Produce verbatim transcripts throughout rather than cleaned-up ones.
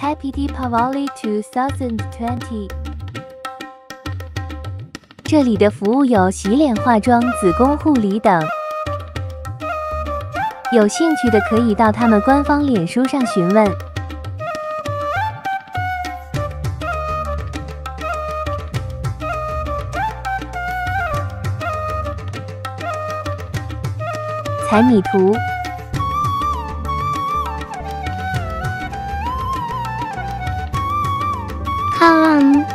Happy Deepavali twenty twenty。这里的服务有洗脸、化妆、子宫护理等。有兴趣的可以到他们官方脸书上询问。彩米图。看，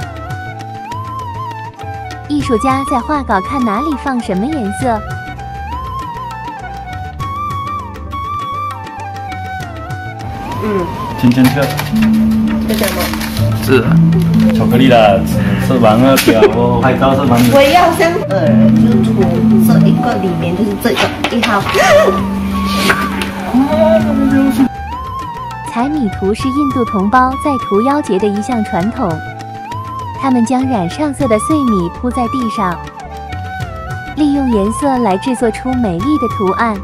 艺术家在画稿，看哪里放什么颜色。 嗯， 甜甜圈。 这叫什么？ 是巧克力啦，吃吃完了不要我拍照是蛮。 我要像呃，就是涂这一个里面就是这个一号。 彩米图是印度同胞在屠妖节的一项传统，他们将染上色的碎米铺在地上，利用颜色来制作出美丽的图案。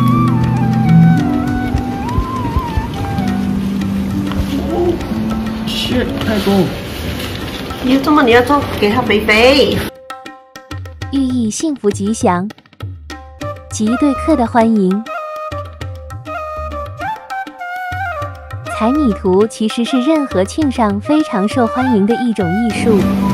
是太多。 你要这么你要做给它肥肥， 寓意幸福吉祥，及对客的欢迎。彩米图其实是任何庆上非常受欢迎的一种艺术。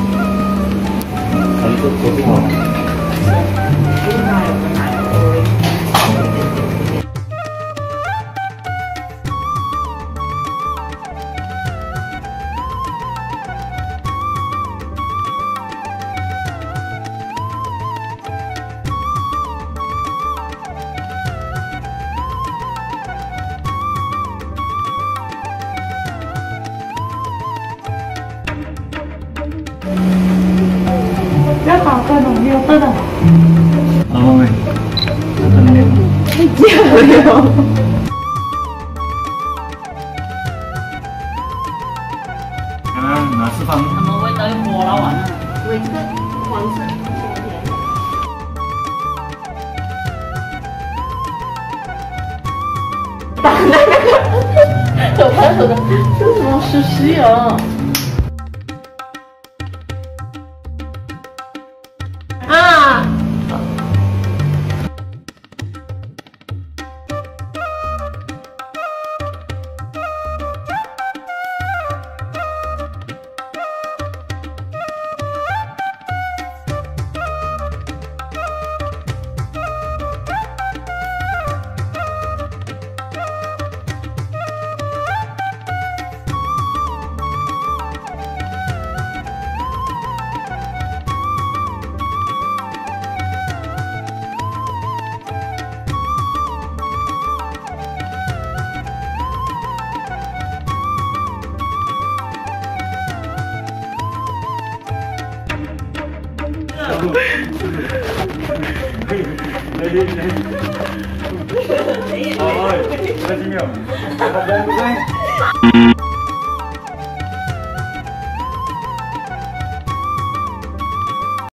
要搞各种六色的。 阿妹，真的。 加油！ 啊，哪次放？ 什么味道？有火了完了。 我一个黄色。打那个，手拍手的，这是什么实习啊？啊！ 哎，来几秒，拜拜。